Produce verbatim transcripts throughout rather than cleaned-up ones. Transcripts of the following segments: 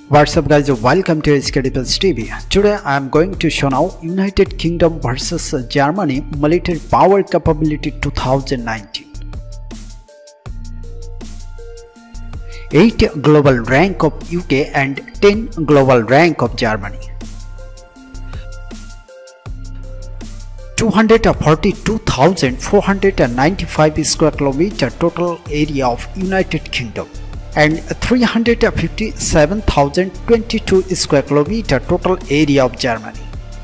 What's up guys, welcome to Skedibles T V. Today I am going to show now United Kingdom versus Germany military power capability two thousand nineteen. eight global rank of U K and ten global rank of Germany. two hundred forty-two thousand four hundred ninety-five square kilometer total area of United Kingdom and three hundred fifty-seven thousand twenty-two square kilometer total area of Germany.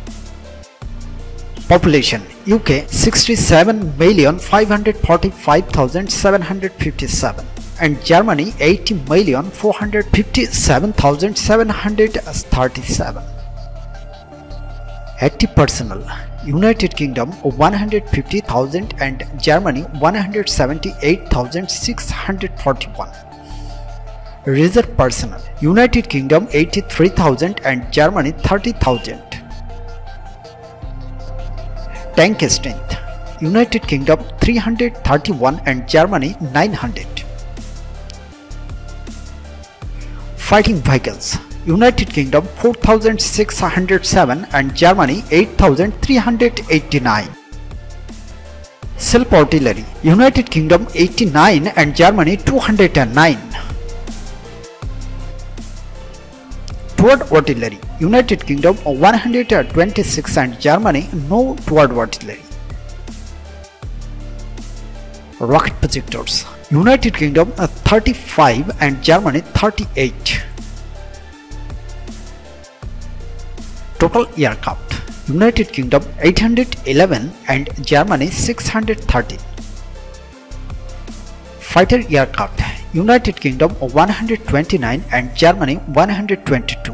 Population U K sixty-seven million five hundred forty-five thousand seven hundred fifty-seven and Germany eighty million four hundred fifty-seven thousand seven hundred thirty-seven. Active personnel United Kingdom one hundred fifty thousand and Germany one hundred seventy-eight thousand six hundred forty-one. Reserve personnel United Kingdom eighty-three thousand and Germany thirty thousand. Tank strength United Kingdom three hundred thirty-one and Germany nine hundred. Fighting vehicles United Kingdom four thousand six hundred seven and Germany eight thousand three hundred eighty-nine. Self.Artillery United Kingdom eighty-nine and Germany two hundred nine. Toward artillery United Kingdom one hundred twenty-six and Germany no toward artillery. Rocket projectors United Kingdom thirty-five and Germany thirty-eight. Total aircraft United Kingdom eight hundred eleven and Germany six hundred thirty. Fighter aircraft United Kingdom one hundred twenty-nine and Germany one hundred twenty-two.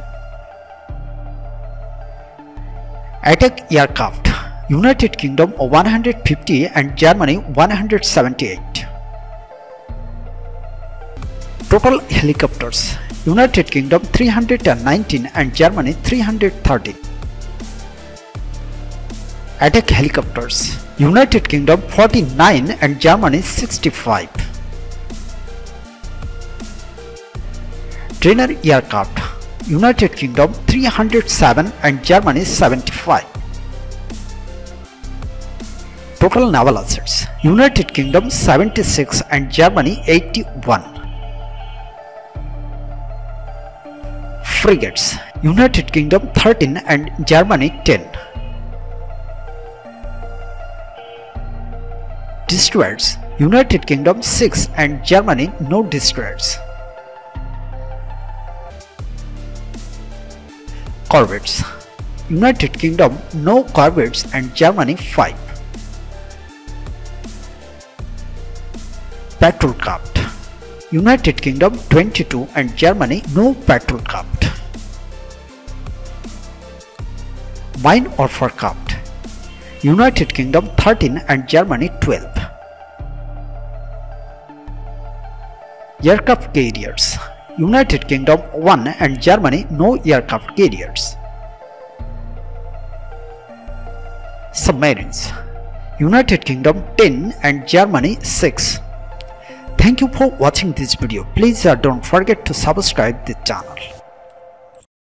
Attack aircraft United Kingdom one hundred fifty and Germany one hundred seventy-eight. Total helicopters United Kingdom three hundred nineteen and Germany three hundred thirty. Attack helicopters United Kingdom forty-nine and Germany sixty-five. Trainer aircraft United Kingdom three hundred seven and Germany seventy-five. Total naval assets United Kingdom seventy-six and Germany eighty-one. Frigates United Kingdom thirteen and Germany ten. Destroyers United Kingdom six and Germany no destroyers. Corvettes United Kingdom no corvettes and Germany five. Patrol craft United Kingdom twenty-two and Germany no patrol craft. Mine warfare craft United Kingdom thirteen and Germany twelve. Aircraft carriers United Kingdom one and Germany no aircraft carriers. Submarines United Kingdom ten and Germany six. Thank you for watching this video. Please uh, don't forget to subscribe this channel.